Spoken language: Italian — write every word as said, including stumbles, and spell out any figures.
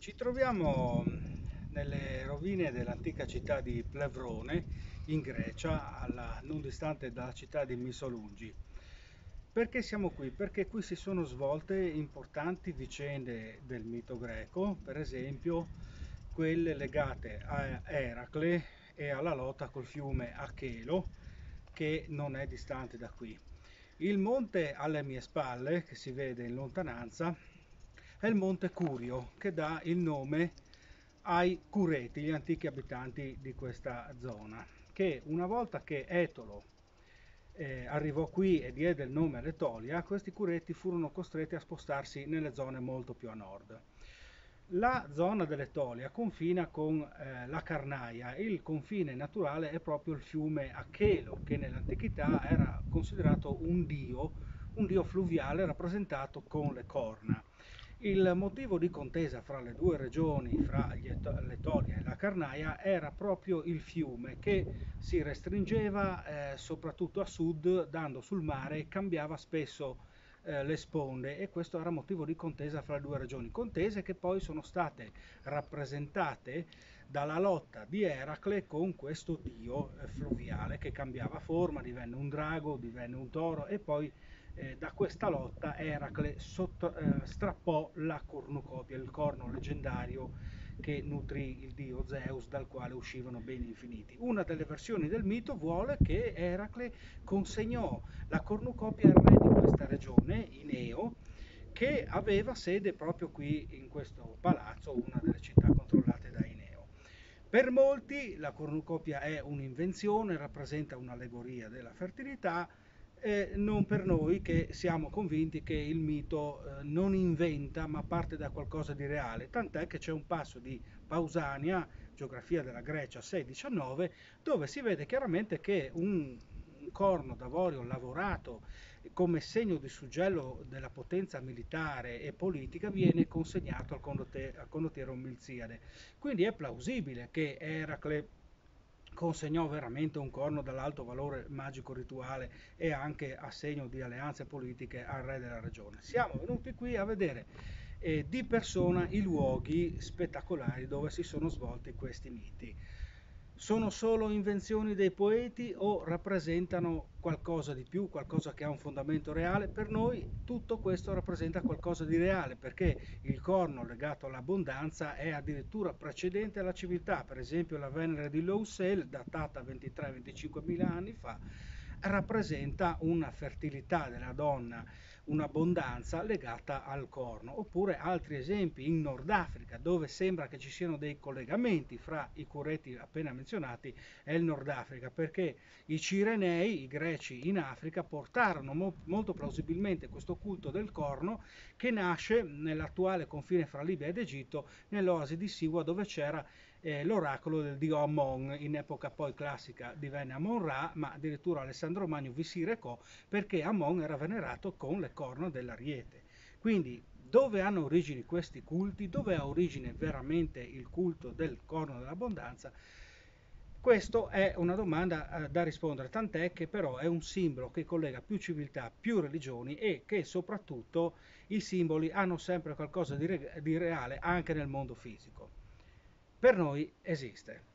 Ci troviamo nelle rovine dell'antica città di Plevrone, in Grecia, alla- non distante dalla città di Missolungi. Perché siamo qui? Perché qui si sono svolte importanti vicende del mito greco, per esempio quelle legate a Eracle e alla lotta col fiume Achelo, che non è distante da qui. Il monte alle mie spalle, che si vede in lontananza, è il monte Curio, che dà il nome ai Cureti, gli antichi abitanti di questa zona, che una volta che Etolo eh, arrivò qui e diede il nome all'Etolia, questi Cureti furono costretti a spostarsi nelle zone molto più a nord. La zona dell'Etolia confina con eh, la Carnaia, il confine naturale è proprio il fiume Achelo, che nell'antichità era considerato un dio, un dio fluviale rappresentato con le corna. Il motivo di contesa fra le due regioni, fra l'Etolia e la Carnaia, era proprio il fiume che si restringeva eh, soprattutto a sud, dando sul mare e cambiava spesso eh, le sponde, e questo era motivo di contesa fra le due regioni. Contese che poi sono state rappresentate dalla lotta di Eracle con questo dio eh, fluviale che cambiava forma, divenne un drago, divenne un toro, e poi eh, da questa lotta Eracle sotto- eh, strappò la cornucopia, il corno leggendario che nutrì il dio Zeus, dal quale uscivano beni infiniti. Una delle versioni del mito vuole che Eracle consegnò la cornucopia al re di questa regione, Ineo, che aveva sede proprio qui in questo palazzo, una delle città controllate da Ineo. Per molti la cornucopia è un'invenzione, rappresenta un'allegoria della fertilità, eh, non per noi che siamo convinti che il mito eh, non inventa ma parte da qualcosa di reale, tant'è che c'è un passo di Pausania, Geografia della Grecia sei diciannove, dove si vede chiaramente che un, un corno d'avorio lavorato come segno di suggello della potenza militare e politica viene consegnato al, condotte- al condottiero Milziade. Quindi è plausibile che Eracle consegnò veramente un corno dall'alto valore magico rituale e anche a segno di alleanze politiche al re della regione. Siamo venuti qui a vedere eh, di persona i luoghi spettacolari dove si sono svolti questi miti. Sono solo invenzioni dei poeti o rappresentano qualcosa di più, qualcosa che ha un fondamento reale? Per noi tutto questo rappresenta qualcosa di reale, perché il corno legato all'abbondanza è addirittura precedente alla civiltà. Per esempio la Venere di Lousel, datata ventitré venticinque mila anni fa, rappresenta una fertilità della donna, un'abbondanza legata al corno. Oppure altri esempi in Nord Africa, dove sembra che ci siano dei collegamenti fra i cureti appena menzionati e il Nord Africa, perché i Cirenei, i greci in Africa, portarono mo- molto plausibilmente questo culto del corno, che nasce nell'attuale confine fra Libia ed Egitto, nell'oasi di Siwa, dove c'era eh, l'oracolo del dio Ammon. In epoca poi classica divenne Amon-Ra, ma addirittura Alessandro Magno vi si recò perché Ammon era venerato con le corna dell'ariete. Quindi dove hanno origine questi culti? Dove ha origine veramente il culto del corno dell'abbondanza? Questa è una domanda eh, da rispondere, tant'è che però è un simbolo che collega più civiltà, più religioni, e che soprattutto i simboli hanno sempre qualcosa di, re- di reale anche nel mondo fisico. Per noi esiste.